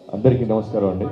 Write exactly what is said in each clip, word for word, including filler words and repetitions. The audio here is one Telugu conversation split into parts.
అందరికీ నమస్కారం అండి.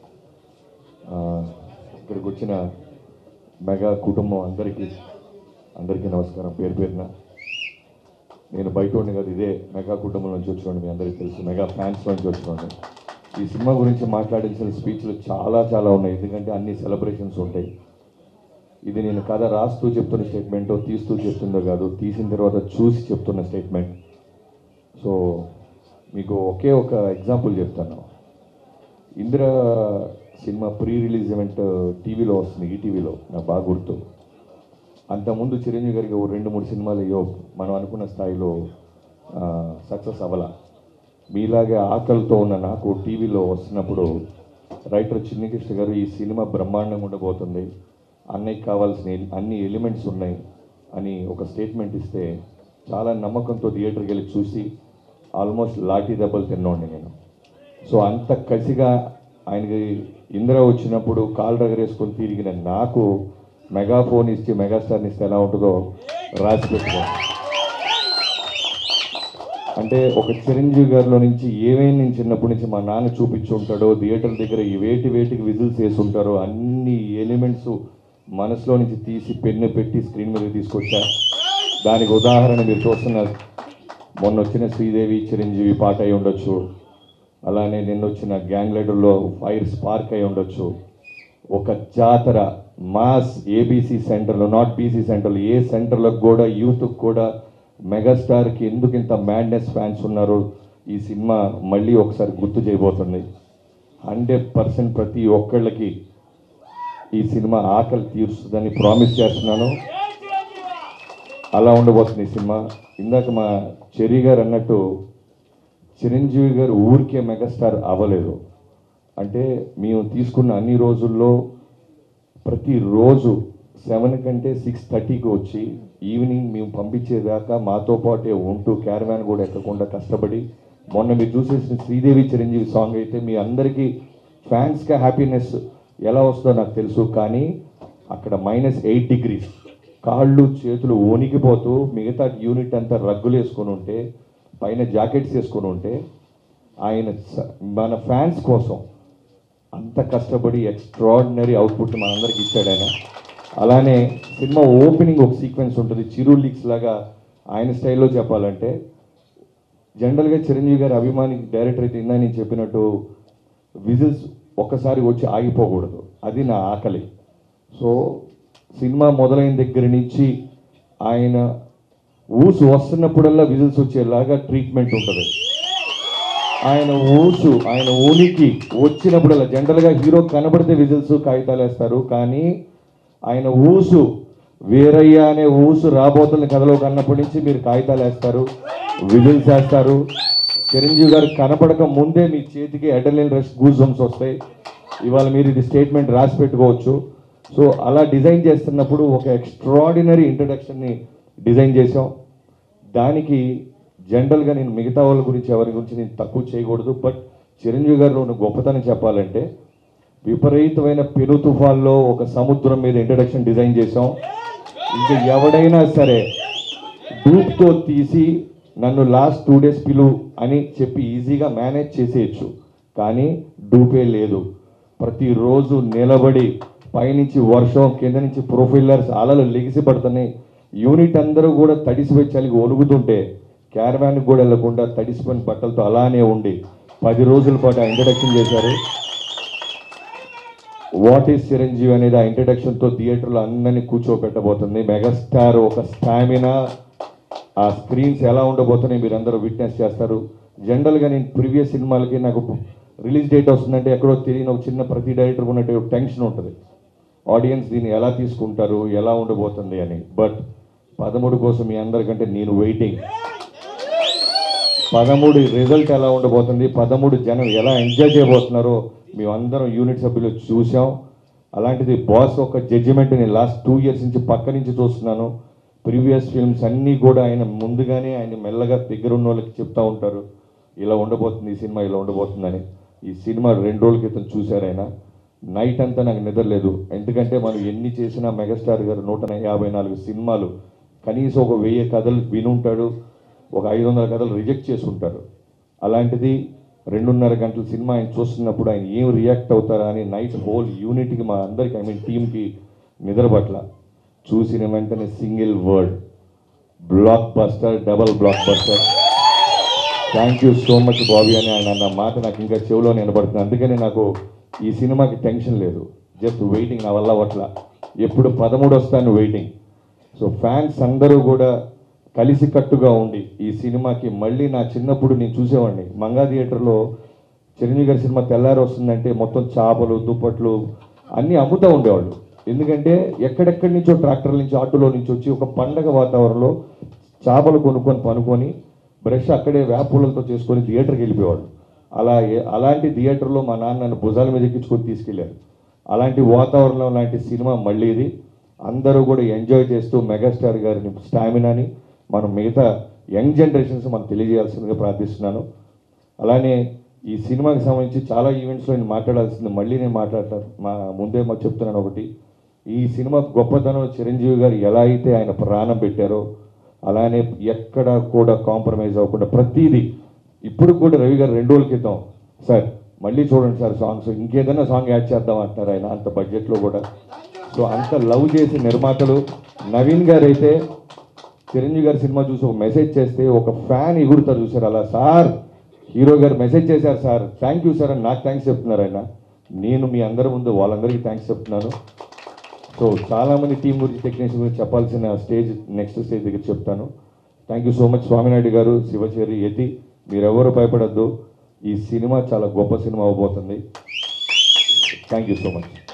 ఇక్కడికి వచ్చిన మెగా కుటుంబం అందరికీ అందరికీ నమస్కారం పేరు పేరున. నేను బయట ఉండి కాదు, ఇదే మెగా కుటుంబం నుంచి వచ్చినాను. మీ అందరికీ తెలుసు, మెగా ఫ్యాన్స్ నుంచి వచ్చినాను. ఈ సినిమా గురించి మాట్లాడించిన స్పీచ్లు చాలా చాలా ఉన్నాయి, ఎందుకంటే అన్ని సెలబ్రేషన్స్ ఉంటాయి. ఇది నేను కథ రాస్తూ చెప్తున్న స్టేట్మెంటో తీస్తూ చెప్తుందో కాదు, తీసిన తర్వాత చూసి చెప్తున్న స్టేట్మెంట్. సో మీకు ఒకే ఒక ఎగ్జాంపుల్ చెప్తాను. Indira cinema pre release event టీవీలో వస్తుంది, ఈటీవీలో, నాకు బాగా గుర్తు. అంతకుముందు చిరంజీవి గారికి ఓ రెండు మూడు సినిమాలు అయ్యో మనం అనుకున్న స్థాయిలో సక్సెస్ అవ్వాల. మీలాగే ఆకలితో ఉన్న నాకు టీవీలో వస్తున్నప్పుడు రైటర్ చిన్నకృష్ణ గారు ఈ సినిమా బ్రహ్మాండంగా ఉండబోతుంది, అన్నయ్యకి కావాల్సిన అన్ని ఎలిమెంట్స్ ఉన్నాయి అని ఒక స్టేట్మెంట్ ఇస్తే చాలా నమ్మకంతో థియేటర్కి వెళ్ళి చూసి ఆల్మోస్ట్ లాఠీ దెబ్బలు తిన్నోండి నేను. సో అంత కసిగా ఆయనకి ఇందిరా వచ్చినప్పుడు కాలు రగరేసుకొని తిరిగిన నాకు మెగాఫోన్ ఇచ్చి మెగాస్టార్ని ఇస్తే ఎలా ఉంటుందో రాసి పెట్టుకో. అంటే ఒక చిరంజీవి గారిలో నుంచి ఏమేమి నేను చిన్నప్పటి నుంచి మా నాన్న చూపించి ఉంటాడో, థియేటర్ దగ్గర ఈ వేటి వేటికి విజిల్స్ వేసి ఉంటారో అన్ని ఎలిమెంట్స్ మనసులో నుంచి తీసి పెన్ను పెట్టి స్క్రీన్ మీద తీసుకొచ్చా. దానికి ఉదాహరణ మీరు చూస్తున్నారు, మొన్న వచ్చిన శ్రీదేవి చిరంజీవి పాట అయి ఉండొచ్చు, అలానే నిన్న వచ్చిన గ్యాంగ్ లీడర్లో ఫైర్ స్పార్క్ అయి ఉండొచ్చు. ఒక జాతర మాస్ ఏబీసీ సెంటర్లో, నాట్ బీసీ సెంటర్లో, ఏ సెంటర్లకు కూడా యూత్కి కూడా మెగాస్టార్కి ఎందుకు ఇంత మ్యాడ్నెస్ ఫ్యాన్స్ ఉన్నారు ఈ సినిమా మళ్ళీ ఒకసారి గుర్తు చేయబోతుంది. హండ్రెడ్ పర్సెంట్ ప్రతి ఒక్కళ్ళకి ఈ సినిమా ఆకలి తీరుస్తుందని ప్రామిస్ చేస్తున్నాను. అలా ఉండబోతుంది ఈ సినిమా. ఇందాక మా చెర్రీ గారు అన్నట్టు చిరంజీవి గారు ఊరికే మెగాస్టార్ అవ్వలేదు. అంటే మేము తీసుకున్న అన్ని రోజుల్లో ప్రతిరోజు సెవెన్ కంటే సిక్స్ థర్టీకి వచ్చి ఈవినింగ్ మేము పంపించేదాకా మాతో పాటే ఉంటూ క్యారవాన్ కూడా ఎక్కకుండా కష్టపడి, మొన్న మీరు చూసేసిన శ్రీదేవి చిరంజీవి సాంగ్ అయితే మీ అందరికీ ఫ్యాన్స్గా హ్యాపీనెస్ ఎలా వస్తుందో నాకు తెలుసు. కానీ అక్కడ మైనస్ ఎయిట్ డిగ్రీస్ కాళ్ళు చేతులు వణికిపోతూ మిగతా యూనిట్ అంతా రగ్గులు వేసుకొని ఉంటే, పైన జాకెట్స్ వేసుకొని ఉంటే, ఆయన మన ఫ్యాన్స్ కోసం అంత కష్టపడి ఎక్స్ట్రాడినరీ అవుట్పుట్ మనందరికి ఇచ్చాడు ఆయన. అలానే సినిమా ఓపెనింగ్ ఒక సీక్వెన్స్ ఉంటుంది, చిరు లీక్స్ లాగా ఆయన స్టైల్లో చెప్పాలంటే. జనరల్గా చిరంజీవి గారి అభిమాని డైరెక్టర్ అయితే ఇందా నేను చెప్పినట్టు విజిల్స్ ఒక్కసారి వచ్చి ఆగిపోకూడదు, అది నా ఆకలి. సో సినిమా మొదలైన దగ్గర నుంచి ఆయన ఊసు వస్తున్నప్పుడల్లా విజిల్స్ వచ్చేలాగా ట్రీట్మెంట్ ఉంటుంది. ఆయన ఊసు, ఆయన ఊనికి వచ్చినప్పుడల్లా, జనరల్గా హీరో కనబడితే విజిల్స్ కాగితాలు వేస్తారు, కానీ ఆయన ఊసు వీరయ్య అనే ఊసు రాబోతున్న కథలో కన్నప్పటి నుంచి మీరు కాగితాలు వేస్తారు, విజిల్స్ వేస్తారు. చిరంజీవి గారు కనపడక ముందే మీ చేతికి అడ్రినలిన్ రష్, గూస్ బంప్స్ వస్తాయి. ఇవాళ మీరు ఇది స్టేట్మెంట్ రాసి పెట్టుకోవచ్చు. సో అలా డిజైన్ చేస్తున్నప్పుడు ఒక ఎక్స్ట్రాడినరీ ఇంట్రడక్షన్ని డిజైన్ చేసాం. దానికి జనరల్గా నేను మిగతా వాళ్ళ గురించి ఎవరి గురించి నేను తక్కువ చేయకూడదు, బట్ చిరంజీవి గారిలో ఉన్న గొప్పతనం చెప్పాలంటే విపరీతమైన పెను తుఫాన్లో ఒక సముద్రం మీద ఇంట్రడక్షన్ డిజైన్ చేసాం. ఇంకా ఎవడైనా సరే డూప్తో తీసి నన్ను లాస్ట్ టూ డేస్ పిలు అని చెప్పి ఈజీగా మేనేజ్ చేసేయచ్చు, కానీ డూపే లేదు. ప్రతిరోజు నిలబడి పైనుంచి వర్షం, కింద నుంచి ప్రొఫైలర్స్ అలలు లెగిసి పడుతున్నాయి. యూనిట్ అందరూ కూడా తడిసిపోయి చలికి ఒలుగుతుంటే క్యారవాన్కి కూడా వెళ్లకుండా తడిసిపోయిన బట్టలతో అలానే ఉండి పది రోజుల పాటు ఆ ఇంట్రడక్షన్ చేశారు. వాట్ ఈస్ చిరంజీవి అనేది ఆ ఇంట్రడక్షన్తో థియేటర్లో అందరినీ కూర్చోబెట్టబోతుంది. మెగాస్టార్ ఒక స్టామినా, ఆ స్క్రీన్స్ ఎలా ఉండబోతున్నాయి మీరు అందరూ విట్నెస్ చేస్తారు. జనరల్గా నేను ప్రీవియస్ సినిమాలకి నాకు రిలీజ్ డేట్ వస్తుందంటే ఎక్కడో తెలియని ఒక చిన్న ప్రతి డైరెక్టర్ ఉన్నట్టు టెన్షన్ ఉంటుంది, ఆడియన్స్ దీన్ని ఎలా తీసుకుంటారు, ఎలా ఉండబోతుంది అని. బట్ పదమూడు కోసం మీ అందరికంటే నేను వెయిటింగ్. పదమూడు రిజల్ట్ ఎలా ఉండబోతుంది, పదమూడు జనం ఎలా ఎంజాయ్ చేయబోతున్నారో మేమందరం యూనిట్ సభ్యులు చూసాం. అలాంటిది బాస్ ఒక జడ్జిమెంట్ నేను లాస్ట్ టూ ఇయర్స్ నుంచి పక్క నుంచి చూస్తున్నాను. ప్రీవియస్ ఫిల్మ్స్ అన్నీ కూడా ఆయన ముందుగానే ఆయన మెల్లగా దగ్గర ఉన్న వాళ్ళకి చెప్తూ ఉంటారు, ఇలా ఉండబోతుంది ఈ సినిమా, ఇలా ఉండబోతుందని. ఈ సినిమా రెండు రోజుల క్రితం చూశారు ఆయన. నైట్ అంతా నాకు నిద్రలేదు, ఎందుకంటే మనం ఎన్ని చేసినా మెగాస్టార్ గారు నూట యాభై నాలుగు సినిమాలు, కనీసం ఒక వెయ్యి కథలు వినుంటాడు, ఒక ఐదు వందల కథలు రిజెక్ట్ చేసి ఉంటారు. అలాంటిది రెండున్నర గంటల సినిమా ఆయన చూస్తున్నప్పుడు ఆయన ఏం రియాక్ట్ అవుతారా అని నైట్ హోల్ యూనిట్కి మా అందరికి ఐ మీన్ టీమ్కి నిద్రపట్ల చూసిన వెంటనే single word blockbuster, double blockbuster. Thank you so much Bobby అని ఆయన అన్న మాట నాకు ఇంకా చెవిలో వినబడుతుంది. అందుకని నాకు ఈ సినిమాకి టెన్షన్ లేదు, జస్ట్ వెయిటింగ్. నా వల్ల అట్లా ఎప్పుడు పదమూడు వస్తాను వెయిటింగ్. సో ఫ్యాన్స్ అందరూ కూడా కలిసికట్టుగా ఉండి ఈ సినిమాకి మళ్ళీ నా చిన్నప్పుడు నేను చూసేవాడిని మంగా థియేటర్లో చిరంజీవి గారి సినిమా తెల్లారి వస్తుందంటే మొత్తం చేపలు దుప్పట్లు అన్నీ అమ్ముతూ ఉండేవాళ్ళు. ఎందుకంటే ఎక్కడెక్కడి నుంచో ట్రాక్టర్ల నుంచి ఆటోలో నుంచి వచ్చి ఒక పండగ వాతావరణంలో చేపలు కొనుక్కొని పనుకొని బ్రష్ అక్కడే వేపూలతో చేసుకొని థియేటర్కి వెళ్ళిపోయేవాళ్ళు. అలా అలాంటి థియేటర్లో మా నాన్న నన్ను భుజాల మీద ఎక్కించుకొని తీసుకెళ్ళారు. అలాంటి వాతావరణం లాంటి సినిమా మళ్ళీ ఇది. అందరూ కూడా ఎంజాయ్ చేస్తూ మెగాస్టార్ గారిని స్టామినాని మనం మిగతా యంగ్ జనరేషన్స్ మనం తెలియజేయాల్సిందిగా ప్రార్థిస్తున్నాను. అలానే ఈ సినిమాకి సంబంధించి చాలా ఈవెంట్స్లో నేను మాట్లాడాల్సింది మళ్ళీ నేను మాట్లాడతాను. మా ముందే మాకు చెప్తున్నాను ఒకటి, ఈ సినిమా గొప్పతనం చిరంజీవి గారు ఎలా అయితే ఆయన ప్రాణం పెట్టారో అలానే ఎక్కడ కూడా కాంప్రమైజ్ అవ్వకుండా ప్రతిదీ. ఇప్పుడు కూడా రవి గారు రెండు రోజుల క్రితం సార్ మళ్ళీ చూడండి సార్ సాంగ్స్, ఇంకేదైనా సాంగ్ యాడ్ చేద్దాం అంటారు ఆయన అంత బడ్జెట్లో కూడా. సో అంత లవ్ చేసే నిర్మాతలు. నవీన్ గారు అయితే చిరంజీవి గారి సినిమా చూసి ఒక మెసేజ్ చేస్తే ఒక ఫ్యాన్ ఎగురుతారు చూసారు, అలా సార్ హీరో గారు మెసేజ్ చేశారు సార్, థ్యాంక్ యూ సార్ అని నాకు థ్యాంక్స్ చెప్తున్నారు ఆయన. నేను మీ అందరి ముందు వాళ్ళందరికీ థ్యాంక్స్ చెప్తున్నాను. సో చాలామంది టీం గురించి టెక్నీషియన్ గురించి చెప్పాల్సిన స్టేజ్ నెక్స్ట్ స్టేజ్ దగ్గర చెప్తాను. Thank you so much Swaminaidu గారు, శివచేరి, యతి, మీరెవరు భయపడద్దు. ఈ సినిమా చాలా గొప్ప సినిమా అవబోతుంది. Thank you so much.